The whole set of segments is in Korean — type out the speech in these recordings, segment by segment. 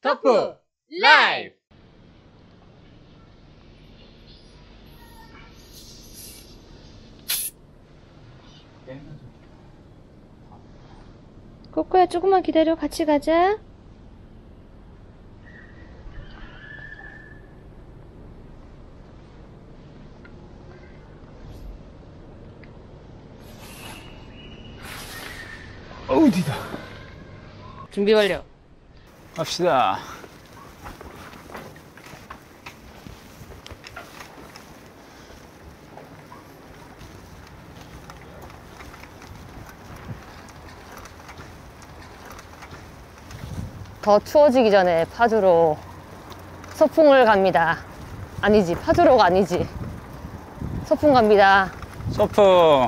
터프 라이브! 코코야, 조금만 기다려. 같이 가자. 어디다. 준비 완료. 갑시다. 더 추워지기 전에 파주로 소풍을 갑니다. 아니지, 파주로가 아니지. 소풍 갑니다. 소풍.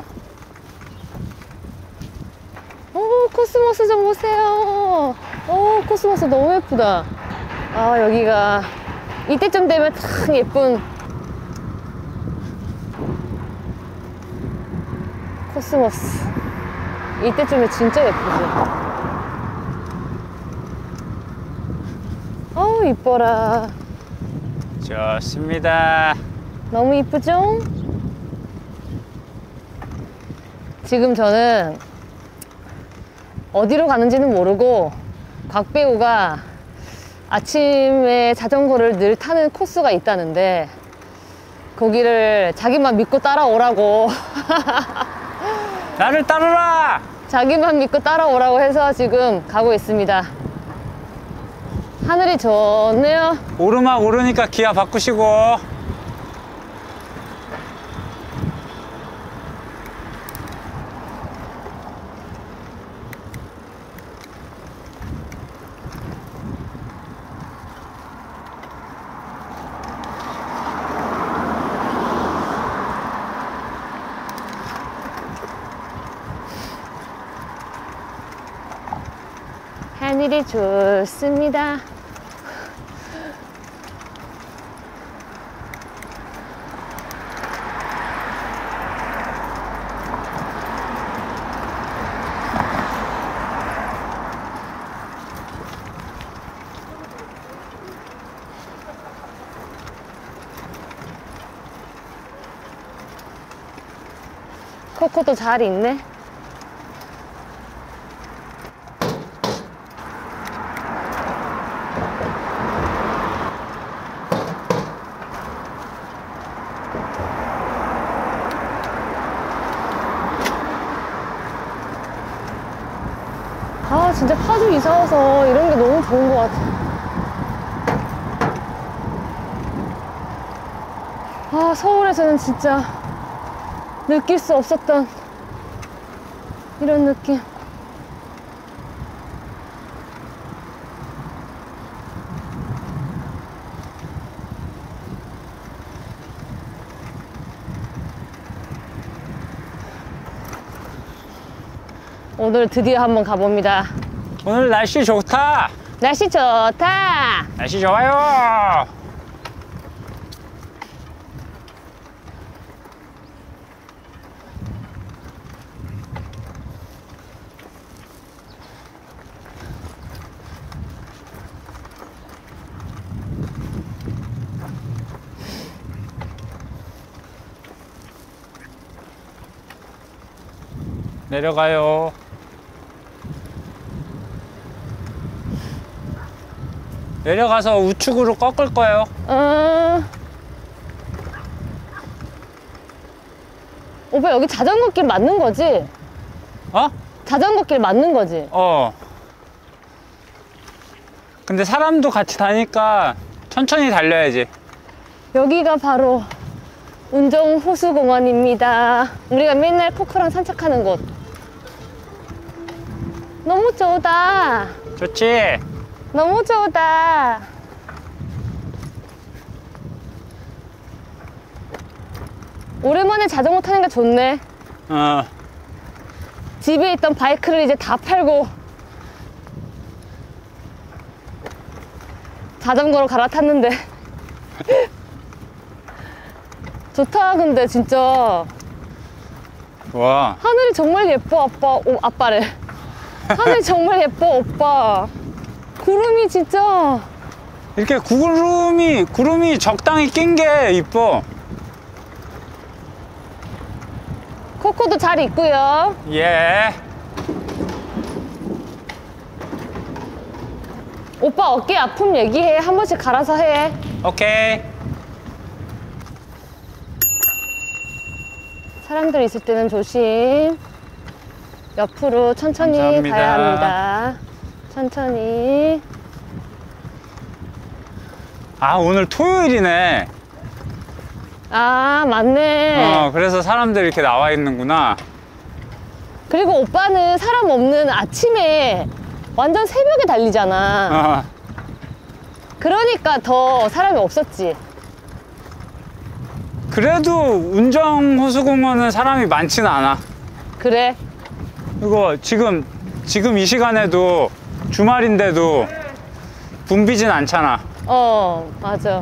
오, 코스모스 좀 보세요. 오, 코스모스 너무 예쁘다. 아, 여기가 이때쯤 되면 참 예쁜 코스모스. 이때쯤에 진짜 예쁘지. 어우, 이뻐라. 좋습니다. 너무 이쁘죠? 지금 저는 어디로 가는지는 모르고 곽 배우가 아침에 자전거를 늘 타는 코스가 있다는데 거기를 자기만 믿고 따라오라고 나를 따르라! 자기만 믿고 따라오라고 해서 지금 가고 있습니다. 하늘이 좋네요. 오르막 오르니까 기아 바꾸시고. 하늘이 좋습니다. 코코도 잘 있네. 아, 진짜 파주 이사 와서 이런 게 너무 좋은 것 같아. 아, 서울에서는 진짜 느낄 수 없었던 이런 느낌. 오늘 드디어 한번 가봅니다. 오늘 날씨 좋다. 날씨 좋다. 날씨 좋아요. 내려가요. 내려가서 우측으로 꺾을 거예요. 오빠, 여기 자전거 길 맞는 거지? 어? 자전거 길 맞는 거지? 어. 근데 사람도 같이 다니까 천천히 달려야지. 여기가 바로 운정호수공원입니다. 우리가 맨날 코코랑 산책하는 곳. 너무 좋다. 좋지? 너무 좋다. 오랜만에 자전거 타니까 좋네. 어. 집에 있던 바이크를 이제 다 팔고 자전거로 갈아탔는데 좋다. 근데 진짜 와. 하늘이 정말 예뻐. 아빠. 오, 아빠래. 하늘이 정말 예뻐, 오빠. 구름이 진짜. 이렇게 구름이 적당히 낀 게 이뻐. 코코도 잘 있고요. 예. 오빠 어깨 아픔 얘기해. 한 번씩 갈아서 해. 오케이. 사람들 있을 때는 조심. 옆으로 천천히 감사합니다. 가야 합니다. 천천히. 아, 오늘 토요일이네. 아, 맞네. 그래서 사람들 이렇게 나와 있는구나. 그리고 오빠는 사람 없는 아침에 완전 새벽에 달리잖아. 그러니까 더 사람이 없었지. 그래도 운정호수공원은 사람이 많지는 않아. 그래. 이거 지금 이 시간에도 주말인데도 붐비진 않잖아. 맞아.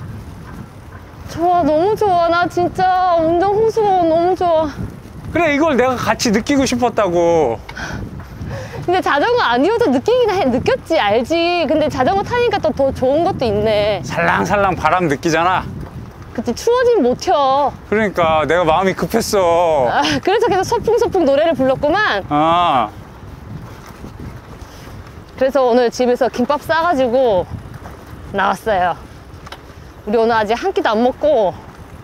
좋아, 너무 좋아. 나 진짜 운정호수공원 너무 좋아. 그래, 이걸 내가 같이 느끼고 싶었다고. 근데 자전거 아니어도 느꼈지, 알지. 근데 자전거 타니까 또 더 좋은 것도 있네. 살랑살랑 바람 느끼잖아. 그치, 추워지면 못 튀어. 그러니까 내가 마음이 급했어. 그래서 계속 소풍소풍 노래를 불렀구만. 그래서 오늘 집에서 김밥 싸가지고 나왔어요. 우리 오늘 아직 한 끼도 안 먹고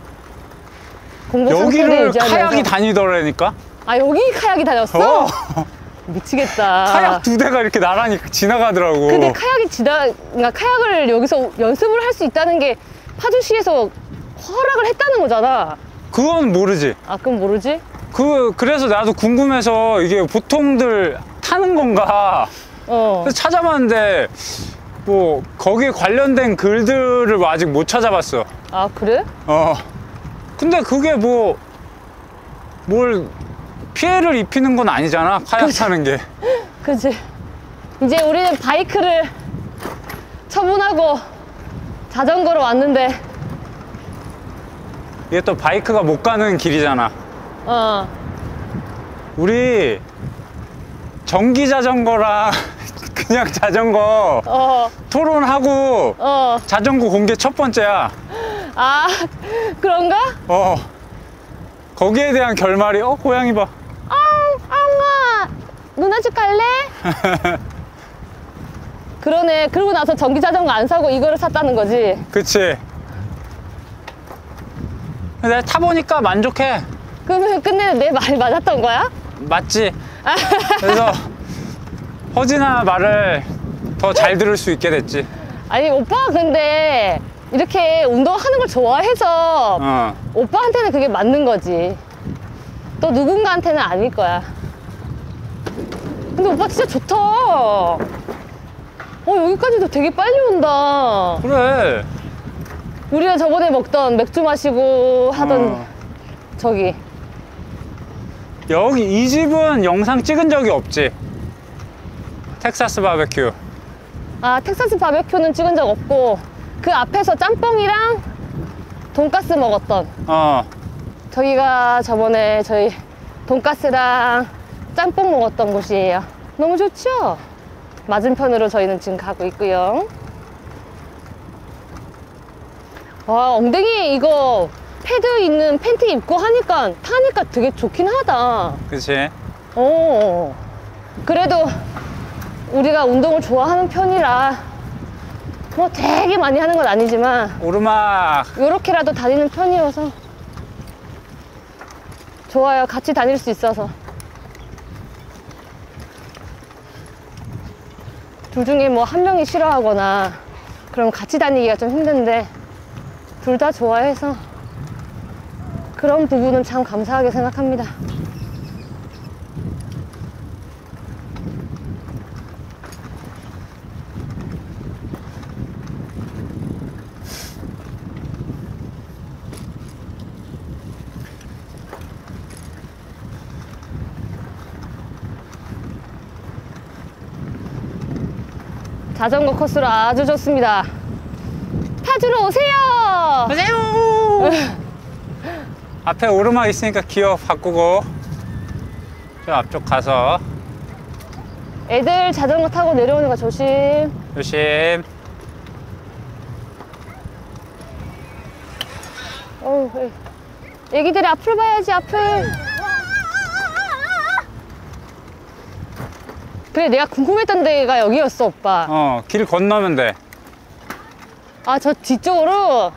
공복 상태를 여기를 유지하면서. 카약이 다니더라니까. 여기 카약이 다녔어? 미치겠다. 카약 2대가 이렇게 나란히 지나가더라고. 근데 그러니까 카약을 여기서 연습을 할 수 있다는 게 파주시에서 허락을 했다는 거잖아. 그건 모르지. 그럼 모르지? 그래서 나도 궁금해서 이게 보통들 타는 건가 그래서 찾아봤는데 뭐 거기에 관련된 글들을 아직 못 찾아봤어. 그래? 근데 그게 뭘 피해를 입히는 건 아니잖아, 카약 타는 게. 그치. 이제 우리는 바이크를 처분하고 자전거로 왔는데. 이게 또 바이크가 못 가는 길이잖아. 우리 전기 자전거랑 그냥 자전거 토론하고 자전거 공개 첫 번째야. 그런가? 거기에 대한 결말이 고양이 봐. 앙아, 누나 집 갈래? 그러네. 그러고 나서 전기 자전거 안 사고 이거를 샀다는 거지. 그치. 내가 타보니까 만족해. 그러면 끝내 내 말이 맞았던 거야? 맞지. 그래서 허진아 말을 더 잘 들을 수 있게 됐지. 아니, 오빠가 근데 이렇게 운동하는 걸 좋아해서 오빠한테는 그게 맞는 거지. 또 누군가한테는 아닐 거야. 근데 오빠 진짜 좋다. 여기까지도 되게 빨리 온다. 그래. 우리가 저번에 먹던 맥주 마시고 하던 저기. 여기 이 집은 영상 찍은 적이 없지. 텍사스 바베큐. 텍사스 바베큐는 찍은 적 없고 그 앞에서 짬뽕이랑 돈가스 먹었던 저기가 저번에 저희 돈가스랑 짬뽕 먹었던 곳이에요. 너무 좋죠? 맞은편으로 저희는 지금 가고 있고요. 와, 엉덩이에 이거 패드 있는 팬티 입고 타니까 되게 좋긴 하다. 그치. 그래도 우리가 운동을 좋아하는 편이라 뭐 되게 많이 하는 건 아니지만 오르막 요렇게라도 다니는 편이어서 좋아요. 같이 다닐 수 있어서. 둘 중에 뭐 한 명이 싫어하거나 그럼 같이 다니기가 좀 힘든데 둘 다 좋아해서 그런 부분은 참 감사하게 생각합니다. 자전거 코스로 아주 좋습니다. 파주로 오세요. 오세요. 앞에 오르막 있으니까 기어 바꾸고 저 앞쪽 가서. 애들 자전거 타고 내려오는 거 조심. 조심. 어휴, 애기들이 앞을 봐야지, 앞을. 그래, 내가 궁금했던 데가 여기였어, 오빠. 길 건너면 돼. 아, 저 뒤쪽으로?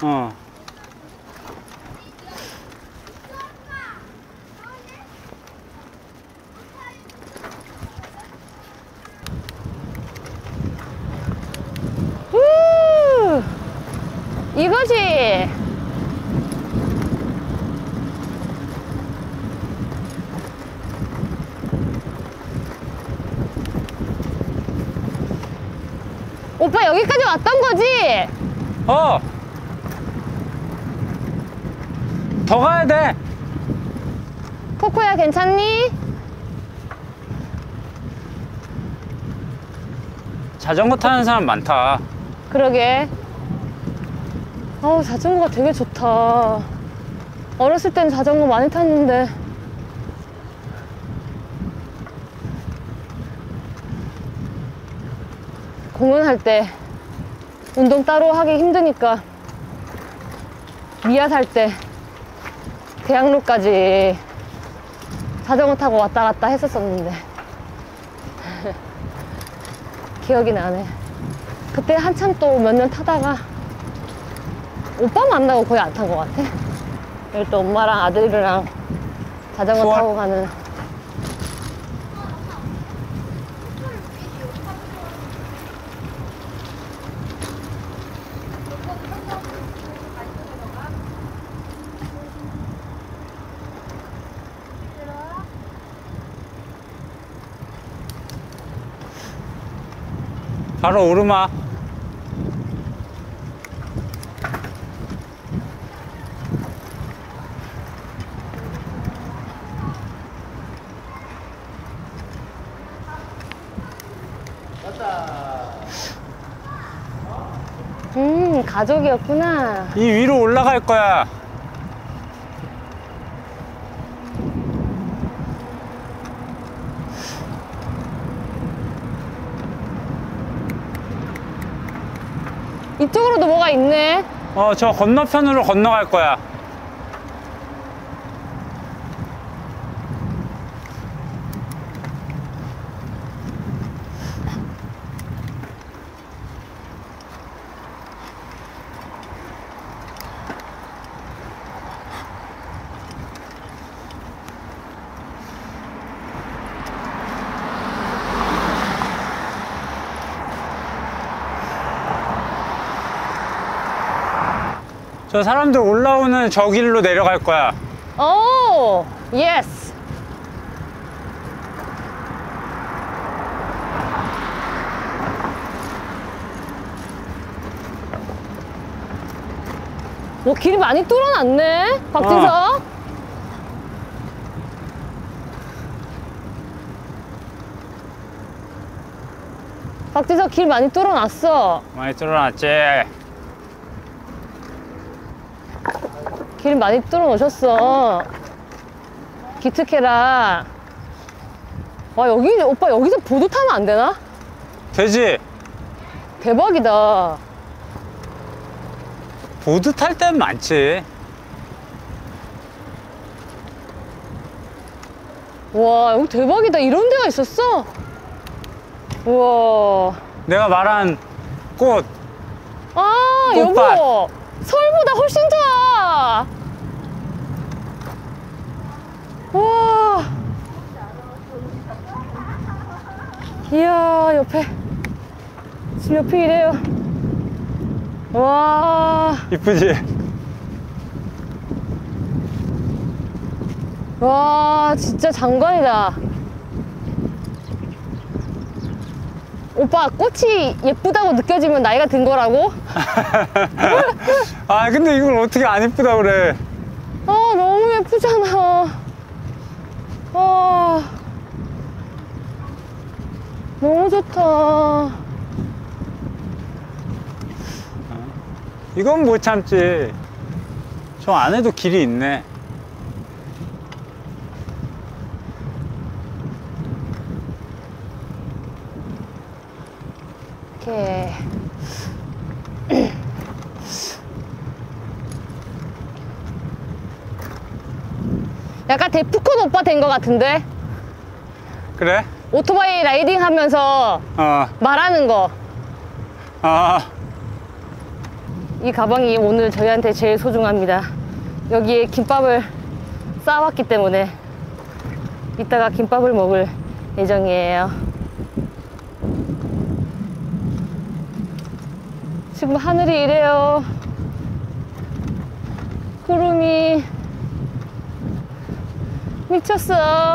이거지. 오빠 여기까지 왔던 거지? 더 가야 돼. 코코야 괜찮니? 자전거 타는 사람 많다. 그러게. 자전거가 되게 좋다. 어렸을 땐 자전거 많이 탔는데. 공연할 때 운동 따로 하기 힘드니까 미아 살 때 대학로까지 자전거 타고 왔다 갔다 했었었는데 기억이 나네. 그때 한참 또 몇 년 타다가 오빠 만나고 거의 안 탄 것 같아. 여기 또 엄마랑 아들이랑 자전거 수월? 타고 가는. 바로 오르막. 가족이었구나. 이 위로 올라갈 거야. 이쪽으로도 뭐가 있네. 저 건너편으로 건너갈 거야. 저 사람들 올라오는 저 길로 내려갈 거야. 오, 예스. 길이 많이 뚫어놨네, 박진석. 박진석 길 많이 뚫어놨어. 많이 뚫어놨지. 길 많이 뚫어놓으셨어. 기특해라. 와, 오빠 여기서 보드 타면 안 되나? 되지? 대박이다. 보드 탈 땐 많지. 와, 여기 대박이다. 이런 데가 있었어? 우와. 내가 말한 꽃. 아, 꽃밭. 여보. 서울보다 훨씬 좋아. 와. 이야, 옆에. 지금 옆에 이래요. 와. 이쁘지? 와, 진짜 장관이다. 오빠, 꽃이 예쁘다고 느껴지면 나이가 든 거라고? 아, 근데 이걸 어떻게 안 이쁘다 그래. 아, 너무 예쁘잖아. 아, 너무 좋다. 이건 못 참지. 저 안에도 길이 있네. 이렇게. 약간 데프콘 오빠 된 것 같은데? 그래? 오토바이 라이딩 하면서 말하는 거. 이 가방이 오늘 저희한테 제일 소중합니다. 여기에 김밥을 싸왔기 때문에 이따가 김밥을 먹을 예정이에요. 지금 하늘이 이래요. 구름이 미쳤어.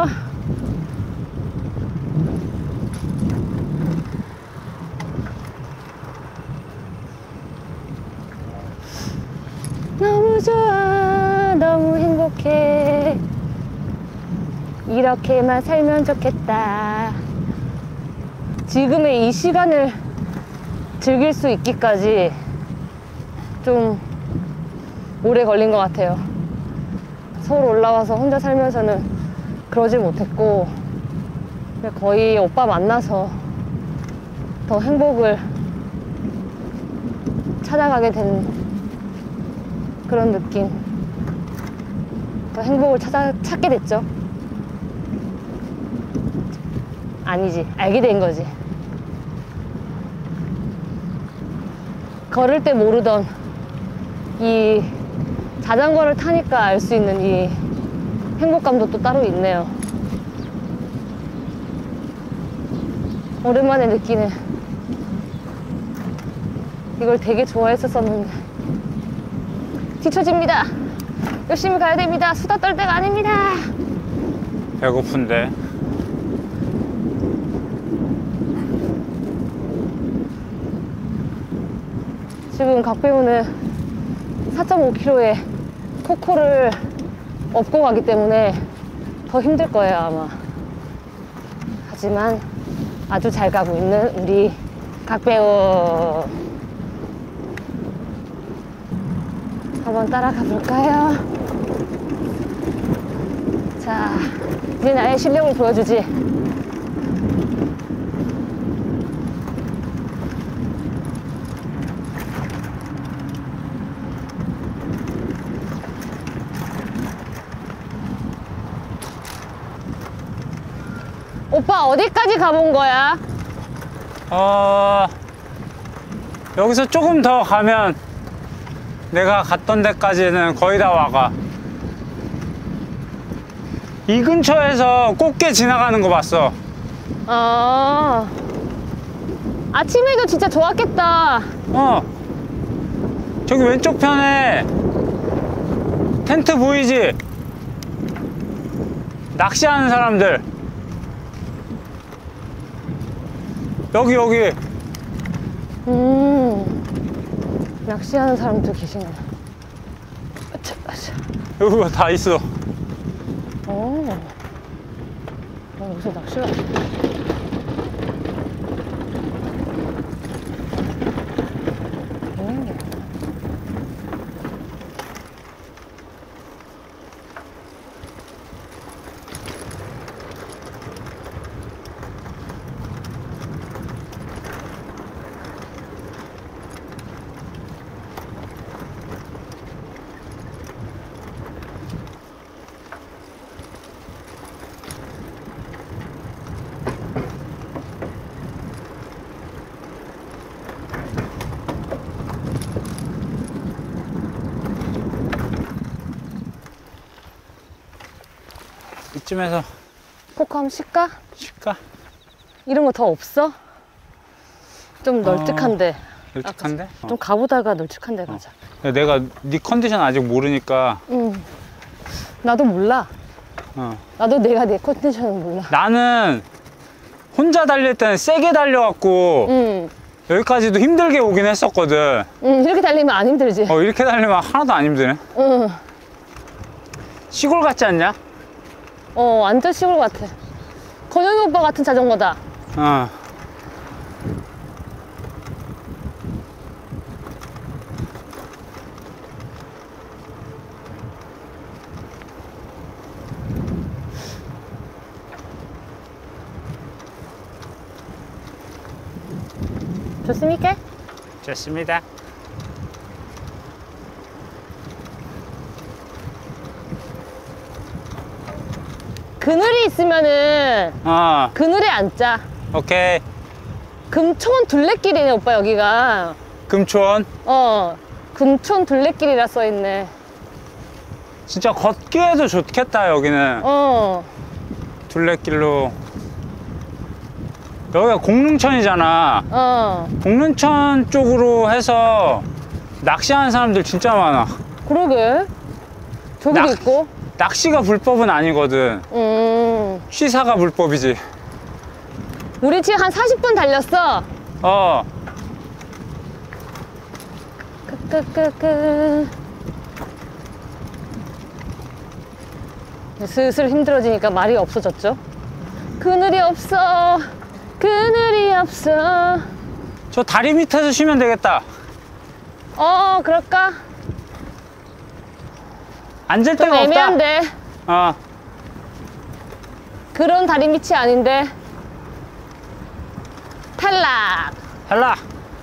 너무 좋아, 너무 행복해. 이렇게만 살면 좋겠다. 지금의 이 시간을 즐길 수 있기까지 좀 오래 걸린 것 같아요. 서울 올라와서 혼자 살면서는 그러지 못했고, 거의 오빠 만나서 더 행복을 찾아가게 된 그런 느낌. 더 행복을 찾게 됐죠. 아니지, 알게 된 거지. 걸을 때 모르던 이 자전거를 타니까 알 수 있는 이 행복감도 또 따로 있네요. 오랜만에 느끼네. 이걸 되게 좋아했었었는데. 뒤처집니다. 열심히 가야 됩니다. 수다 떨 때가 아닙니다. 배고픈데. 지금 각배우는 4.5km의 코코를 업고 가기 때문에 더 힘들 거예요, 아마. 하지만 아주 잘 가고 있는 우리 각배우. 한번 따라가 볼까요? 자, 이제 나의 실력을 보여주지. 오빠 어디까지 가본 거야? 여기서 조금 더 가면 내가 갔던 데까지는 거의 다 와가. 이 근처에서 꽃게 지나가는 거 봤어. 아침에도 진짜 좋았겠다. 저기 왼쪽 편에 텐트 보이지? 낚시하는 사람들. 여기. 낚시하는 사람도 계시네. 여기가 다 있어. 무슨 낚시가. 이쯤에서 코코 한번 쉴까? 쉴까? 이런 거 더 없어? 좀 널찍한데. 널찍한데? 좀 가보다가 널찍한데 가자. 내가 네 컨디션 아직 모르니까. 나도 몰라. 나도 내가 내 컨디션을 몰라. 나는 혼자 달릴 때는 세게 달려갖고 여기까지도 힘들게 오긴 했었거든. 이렇게 달리면 안 힘들지? 이렇게 달리면 하나도 안 힘드네. 시골 같지 않냐? 완전 시골 같아. 건영이 오빠 같은 자전거다. 좋습니까? 좋습니다. 그늘이 있으면은 그늘에 앉자. 오케이. 금촌 둘레길이네 오빠 여기가. 금촌. 금촌 둘레길이라 써있네. 진짜 걷기에도 좋겠다 여기는. 둘레길로. 여기가 공릉천이잖아. 공릉천 쪽으로 해서 낚시하는 사람들 진짜 많아. 그러게. 저기도 있고. 낚시가 불법은 아니거든. 취사가 불법이지. 우리 지금 한 40분 달렸어. 끄끄끄끄. 슬슬 힘들어지니까 말이 없어졌죠. 그늘이 없어. 그늘이 없어. 저 다리 밑에서 쉬면 되겠다. 그럴까? 앉을 좀 데가 없다. 애매한데. 그런 다리 밑이 아닌데. 탈락. 탈락.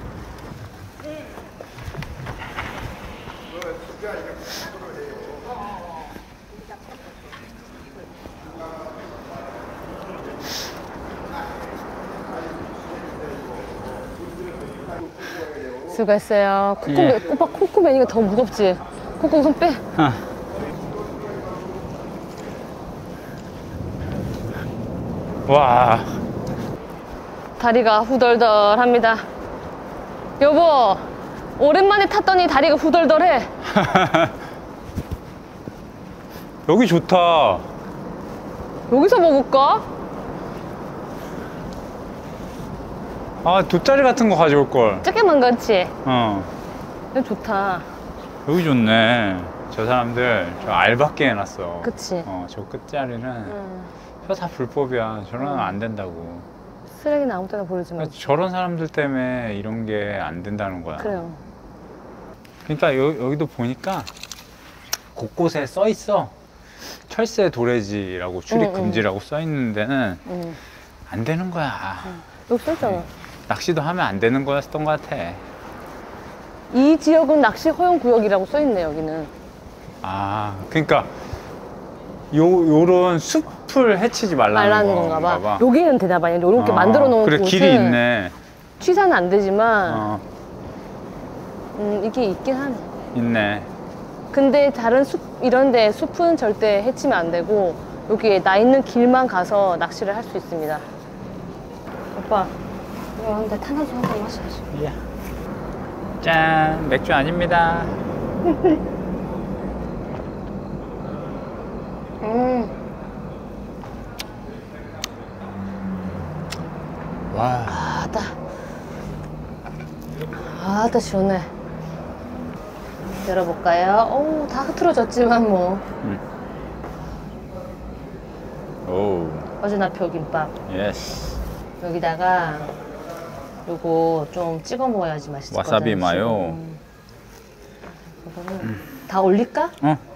수고했어요. 오빠 코코 매니가 더 무겁지? 코코 손 빼. 와. 다리가 후덜덜합니다. 여보, 오랜만에 탔더니 다리가 후덜덜해. 여기 좋다. 여기서 먹을까? 돗자리 같은 거 가져올 걸. 조금만 그렇지? 여기 좋다. 여기 좋네. 저 사람들 저 알밖에 해놨어. 그치? 저 끝자리는 저 다 불법이야. 저러면 안 된다고. 쓰레기는 아무 때나 버리지 마. 그러니까 저런 사람들 때문에 이런 게 안 된다는 거야. 그래요. 그러니까 여기도 보니까 곳곳에 써 있어. 철새 도래지라고 출입 금지라고 써 있는 데는 안 되는 거야. 여기 써있잖아. 낚시도 하면 안 되는 거였던 것 같아. 이 지역은 낚시 허용 구역이라고 써있네 여기는. 그러니까 요런 숲을 해치지 말라는 건가 봐. 여기는 되나 봐. 이렇게 만들어 놓은 그래, 곳은 길이 있네. 취사는 안 되지만 이게 있긴 하네. 있네. 근데 다른 숲 이런데 숲은 절대 해치면 안 되고 여기 나 있는 길만 가서 낚시를 할 수 있습니다. 오빠 이거 근데 탄산수 한 잔 마셔야지. 예. 짠, 맥주 아닙니다. 와. 아따 시원해. 열어볼까요? 오, 다 흐트러졌지만 뭐. 오. 어제나표 김밥. 예스. 여기다가 요거 좀 찍어 먹어야지 맛있거든. 와사비 마요. 이거는 다 올릴까?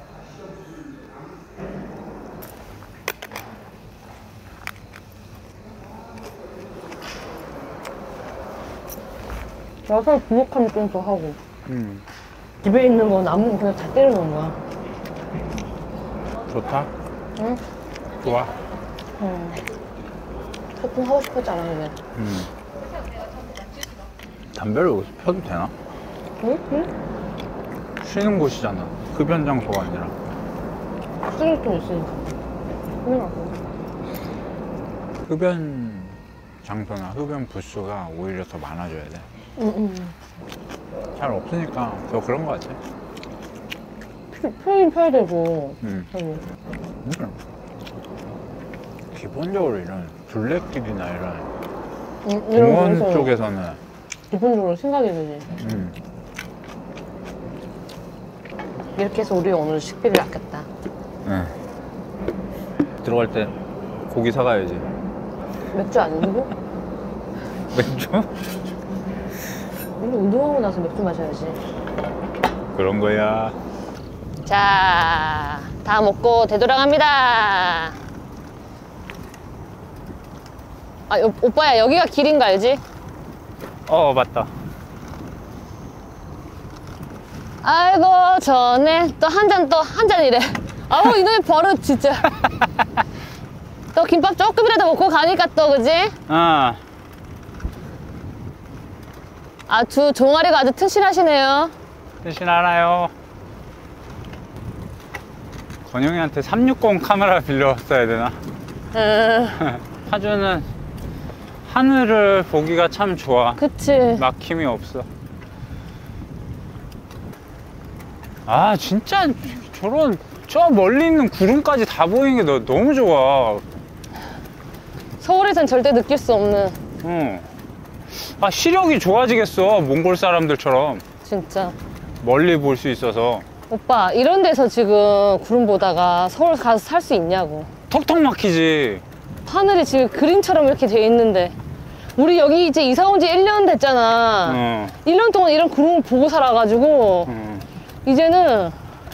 와사비 부족하면 좀 더 하고. 집에 있는 건 아무거나 그냥 다 때려 넣은 거야. 좋다. 응? 좋아. 소풍 하고 싶었지 않아, 근데. 담배를 여기서 펴도 되나? 응? 쉬는 곳이잖아. 흡연 장소가 아니라. 쓰레기통 있으니까. 큰일 났고. 흡연 장소나 흡연 부스가 오히려 더 많아져야 돼. 잘 없으니까 더 그런 거 같아. 표인 펴야 되고. 기본적으로 이런 둘레길이나 이런 이런 공원 거에서 쪽에서는 기본적으로 생각이 되지. 이렇게 해서 우리 오늘 식비를 아꼈다. 들어갈 때 고기 사가야지. 맥주 아니고? 맥주? 우리 운동하고 나서 맥주 마셔야지. 그런 거야. 자, 다 먹고 되돌아갑니다. 오빠야, 여기가 길인 거 알지? 맞다. 아이고, 전에 또 한 잔이래. 아우, 이놈의 버릇, 진짜. 또 김밥 조금이라도 먹고 가니까 또, 그지? 아주 종아리가 아주 튼실하시네요. 튼실하나요? 건영이한테 360 카메라 빌려왔어야 되나? 파주는 하늘을 보기가 참 좋아. 그치. 막힘이 없어. 아, 진짜 저 멀리 있는 구름까지 다 보이는 게 너무 좋아. 서울에선 절대 느낄 수 없는. 아, 시력이 좋아지겠어. 몽골 사람들처럼. 진짜. 멀리 볼 수 있어서. 오빠, 이런 데서 지금 구름 보다가 서울 가서 살 수 있냐고. 턱턱 막히지. 하늘이 지금 그림처럼 이렇게 돼 있는데. 우리 여기 이제 이사 온 지 1년 됐잖아. 1년 동안 이런 구름을 보고 살아가지고, 이제는,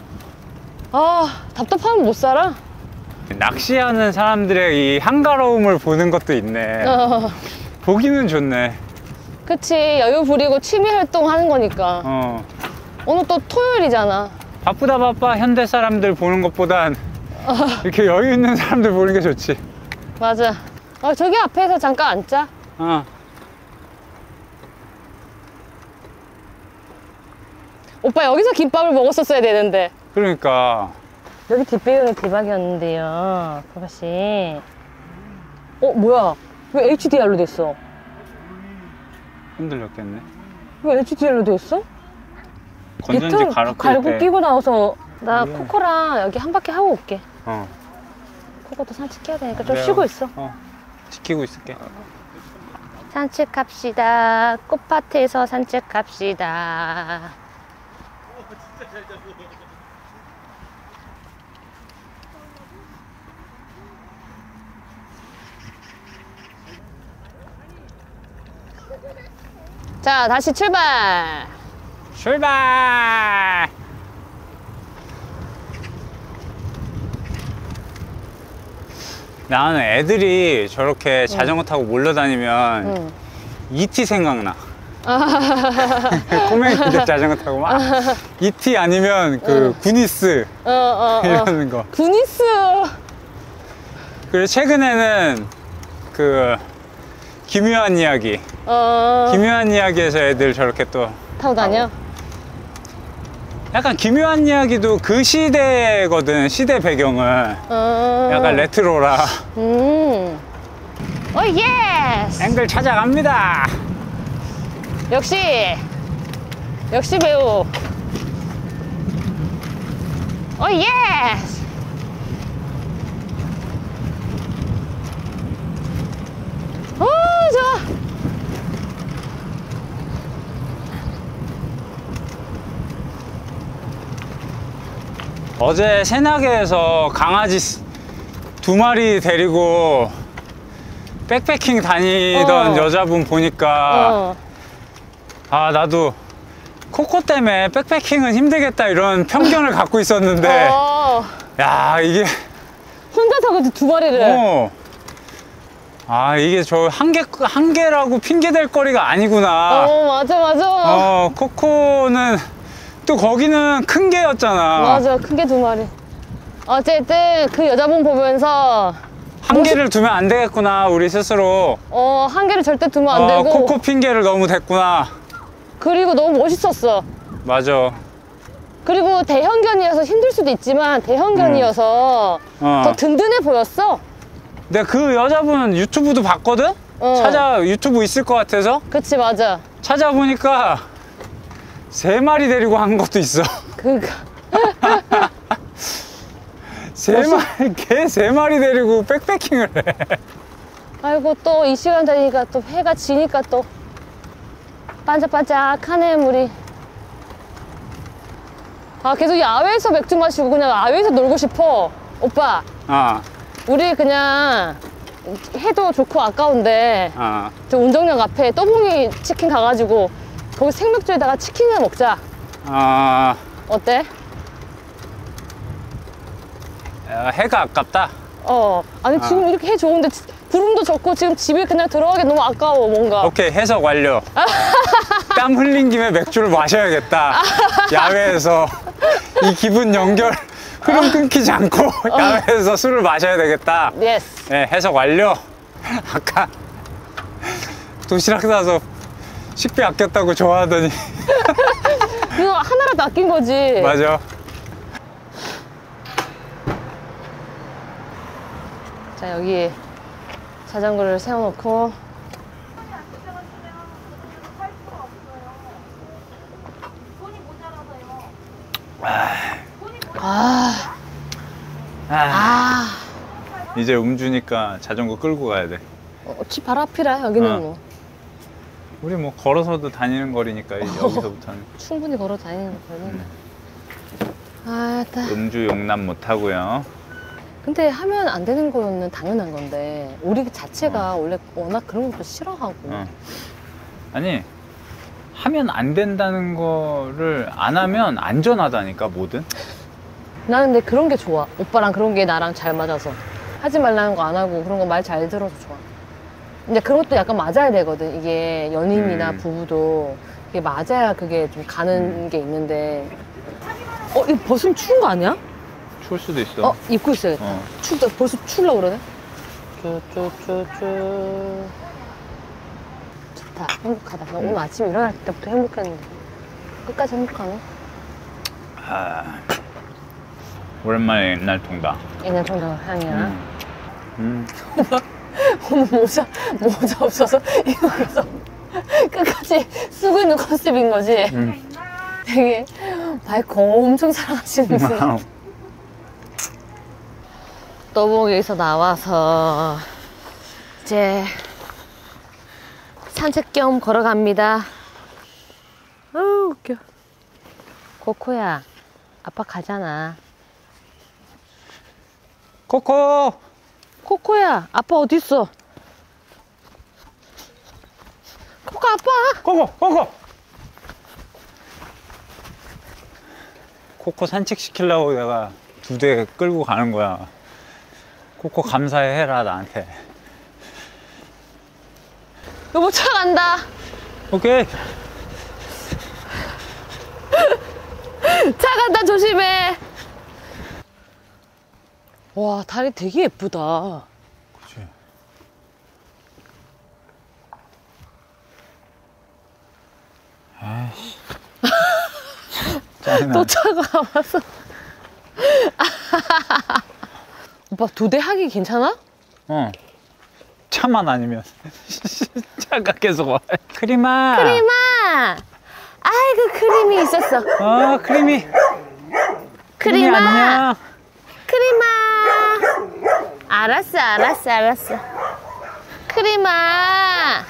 답답하면 못 살아. 낚시하는 사람들의 이 한가로움을 보는 것도 있네. 보기는 좋네. 그치, 여유 부리고 취미 활동 하는 거니까. 오늘 또 토요일이잖아. 바쁘다 바빠 현대 사람들 보는 것보단 이렇게 여유 있는 사람들 보는 게 좋지. 맞아. 저기 앞에서 잠깐 앉자. 오빠, 여기서 김밥을 먹었었어야 되는데. 그러니까. 여기 뒷배경이 대박이었는데요, 아가씨. 뭐야? 왜 HDR로 됐어? 흔들렸겠네. 왜 HDR로 됐어? 건전지 갈고 끼고 나와서 나 코코랑 여기 한 바퀴 하고 올게. 코코도 산책해야 되니까 좀 쉬고 있어. 지키고 있을게. 산책합시다. 꽃밭에서 산책합시다. 자, 다시 출발! 출발! 나는 애들이 저렇게 자전거 타고 몰려다니면 ET 생각나. 꼬맹이들 자전거 타고 막 ET 아니면 그 구니스 이러는 거. 구니스. 그리고 최근에는 그 기묘한 이야기. 기묘한 이야기에서 애들 저렇게 또 타고 다녀? 약간 기묘한 이야기도 그 시대거든. 시대 배경은 약간 레트로라. 오 예스. 앵글 찾아갑니다. 역시 배우. 오 예스. 오 좋아. 어제 새나개에서 강아지 2마리 데리고 백패킹 다니던 여자분 보니까 아, 나도 코코 때문에 백패킹은 힘들겠다 이런 편견을 갖고 있었는데 야, 이게 혼자서 그 2마리를 아, 이게 저 한 개라고 핑계 댈 거리가 아니구나. 맞아. 코코는 또 거기는 큰 개였잖아. 맞아, 큰 게 2마리. 어쨌든 그 여자분 보면서 한 개를 두면 안 되겠구나, 우리 스스로. 한 개를 절대 두면 안 되고. 코코 핑계를 너무 댔구나. 그리고 너무 멋있었어. 맞아. 그리고 대형견이어서 힘들 수도 있지만 대형견이어서 더 든든해 보였어. 내가 그 여자분 유튜브도 봤거든? 유튜브 있을 것 같아서. 그치, 맞아. 찾아보니까 3마리 데리고 한 것도 있어. 그러니까. 개 3마리 데리고 백패킹을 해. 아이고, 또 이 시간 되니까 또 해가 지니까 또 반짝반짝하네, 물이. 계속 야외에서 맥주 마시고 그냥 야외에서 놀고 싶어. 오빠. 우리 그냥 해도 좋고 아까운데 저 운정역 앞에 또봉이 치킨 가가지고 거기 생맥주에다가 치킨을 먹자. 어때? 해가 아깝다. 아니 지금 이렇게 해 좋은데 구름도 적고 지금 집에 그냥 들어가기 너무 아까워 뭔가. 오케이, 해석 완료. 땀 흘린 김에 맥주를 마셔야겠다. 야외에서 이 기분 연결 흐름 끊기지 않고 야외에서 술을 마셔야 되겠다. 예스. 네, 해석 완료. 아까 도시락 사서 식비 아꼈다고 좋아하더니 그거 하나라도 아낀 거지. 맞아. 자, 여기 자전거를 세워놓고. 이제 음주니까 자전거 끌고 가야 돼. 집 바로 앞이라 여기는 어. 뭐 우리 뭐 걸어서도 다니는 거리니까 여기서부터는. 충분히 걸어 다니는 거는. 아따. 음주 용납 못 하고요. 근데 하면 안 되는 거는 당연한 건데 우리 자체가 원래 워낙 그런 것도 싫어하고. 아니, 하면 안 된다는 거를 안 하면 안전하다니까, 뭐든. 나는 근데 그런 게 좋아. 오빠랑 그런 게 나랑 잘 맞아서 하지 말라는 거 안 하고 그런 거 말 잘 들어서 좋아. 근데 그런 것도 약간 맞아야 되거든. 이게 연인이나 부부도 이게 맞아야 그게 좀 가는 게 있는데. 이거 벗으면 추운 거 아니야? 추울 수도 있어. 입고 있어야겠다. 춥다. 벌써 추려고 그러네. 쭈쭈쭈쭈. 좋다. 행복하다. 나 오늘 아침에 일어날 때부터 행복했는데 끝까지 행복하네. 오랜만에 옛날 통닭. 옛날 통닭 향이야. 오늘 모자 없어서 이러면서 끝까지 쓰고 있는 컨셉인 거지. 되게 바이크 엄청 사랑하시는 분. 떠보기에서 나와서 이제 산책 겸 걸어갑니다. 웃겨. 코코야, 아빠 가잖아. 코코야, 아빠 어딨어? 코코 아빠! 코코 산책시키려고 내가 2대 끌고 가는 거야. 코코 감사해 해라, 나한테. 여보, 차 간다. 오케이. 차 간다, 조심해. 와, 다리 되게 예쁘다. 그치. 아이씨. 또 차가 와서. 오빠, 2대 하기 괜찮아? 차만 아니면. 차가 계속 와. 크리마. 아이고, 크림이 있었어. 크리미. 크리마. 안녕. 크리마. 알았어. 크리마.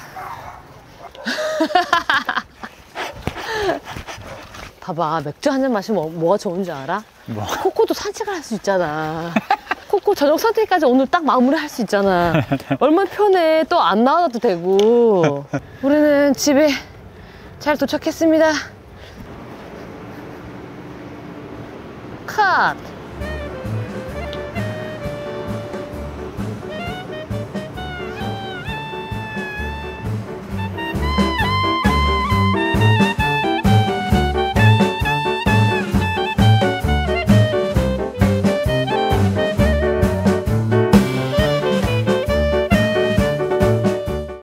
봐봐, 맥주 한 잔 마시면 뭐가 좋은 줄 알아? 뭐? 코코도 산책을 할 수 있잖아. 코코 저녁 산책까지 오늘 딱 마무리 할 수 있잖아. 얼마나 편해. 또 안 나와도 되고. 우리는 집에 잘 도착했습니다. 컷.